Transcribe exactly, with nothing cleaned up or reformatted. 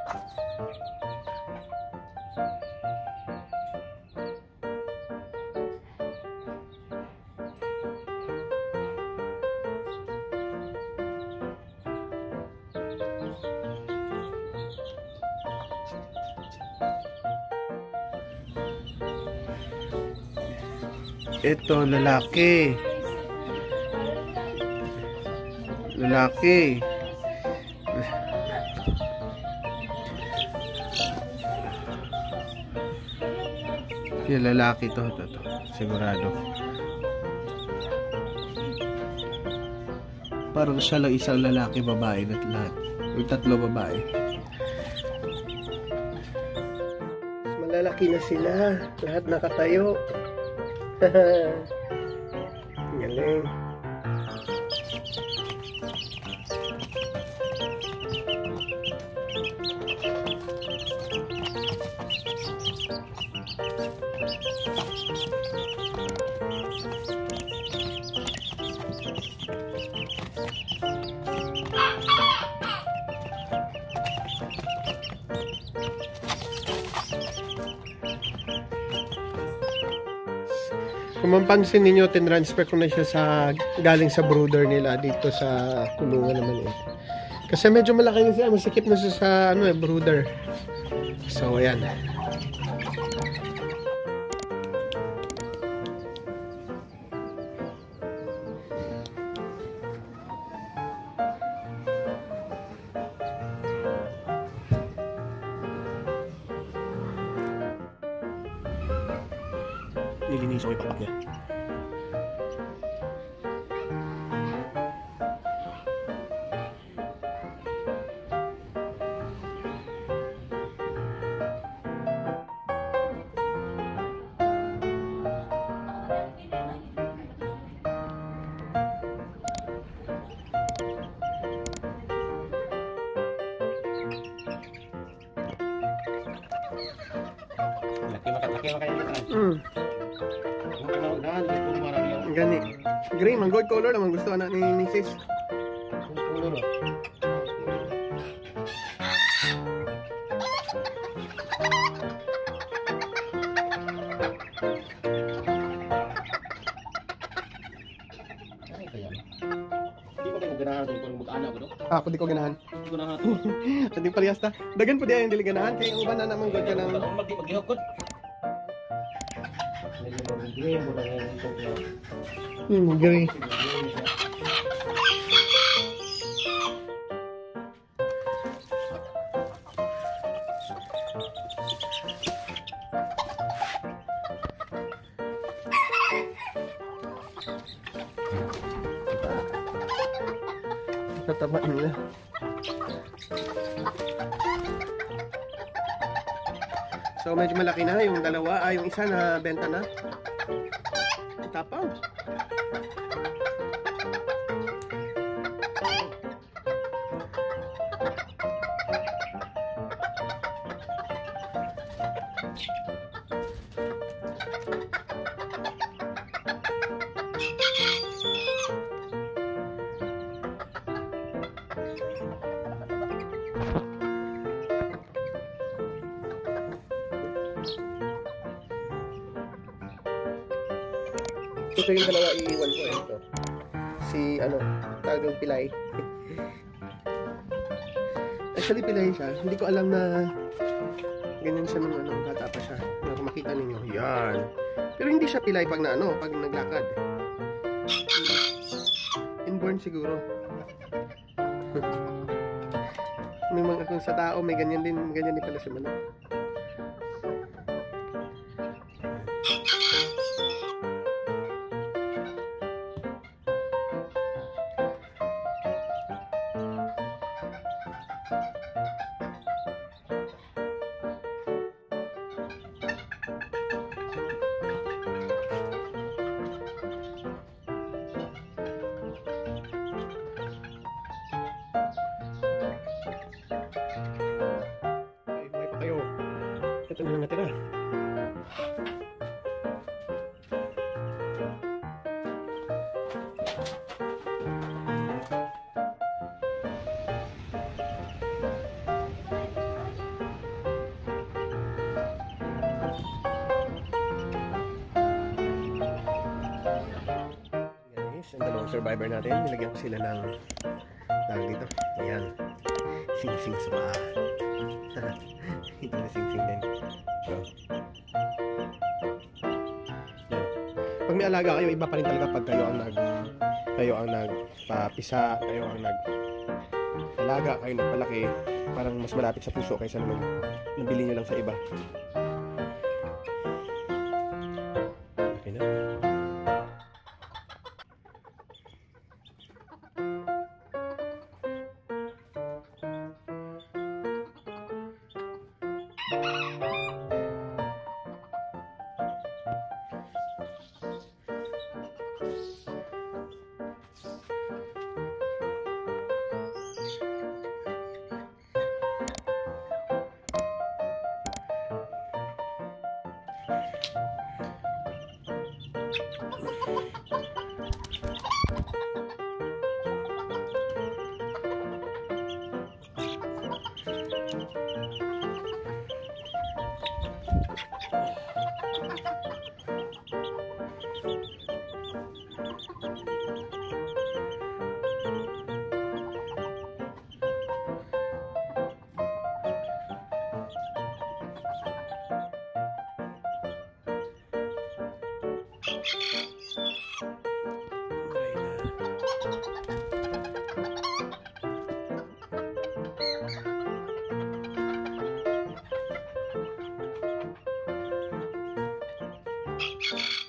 Ito, lalaki. Lalaki. Yung lalaki to, to, to. Sigurado. Parang siya lang isang lalaki, babae na lahat. Yung tatlo babae. Malalaki na sila. Lahat nakatayo. Galing. Kung mapansin ninyo, tinransfer ko na siya sa galing sa brooder nila dito sa kulungan naman eh. Kasi medyo malaki na siya, masikip na siya sa ano eh, brooder. So ayan. Nilinis ko yung papak niya. Laki makat-laki makanya kan. Mm. Gani. Green, man gold color naman gusto anak ni Missus Color. Ay kaya. Di ko kayo ganahan kung kung mag-anak ko do. Ako di ko ganahan. Di ko na hato. Hindi parehas ta. Dagan po diyan yung dili ganahan kay uban na naman god ka nang Magdi maghihukot. Hmm, green. Tataba nila. So medyo malaki na yung dalawa, ah, yung isa na benta na. Tapaw. Ito yung dalawa iiwan ko eh, ito. Si ano, tagang pilay. Actually pilay siya. Hindi ko alam na ganyan siya nung ano, bata pa siya. Kung makita ninyo, yan. Pero hindi siya pilay pag na ano, pag naglakad. Inborn siguro. May mga kung sa tao, may ganyan din, ganyan din pala si Manok. Ito na lang natira. guys, ang dalawang survivor natin, nilagyan ko sila ng tawag dito. Ayan. Sing-sing sa paa. Ito na sing-sing din. So. Yan. Pag may alaga kayo, iba pa rin talaga pag kayo ang nag kayo ang nagpapisa, kayo ang nag alaga, kayo nagpalaki, parang mas malapit sa puso kaysa naman nabili nyo lang sa iba. Okay na. Thank you.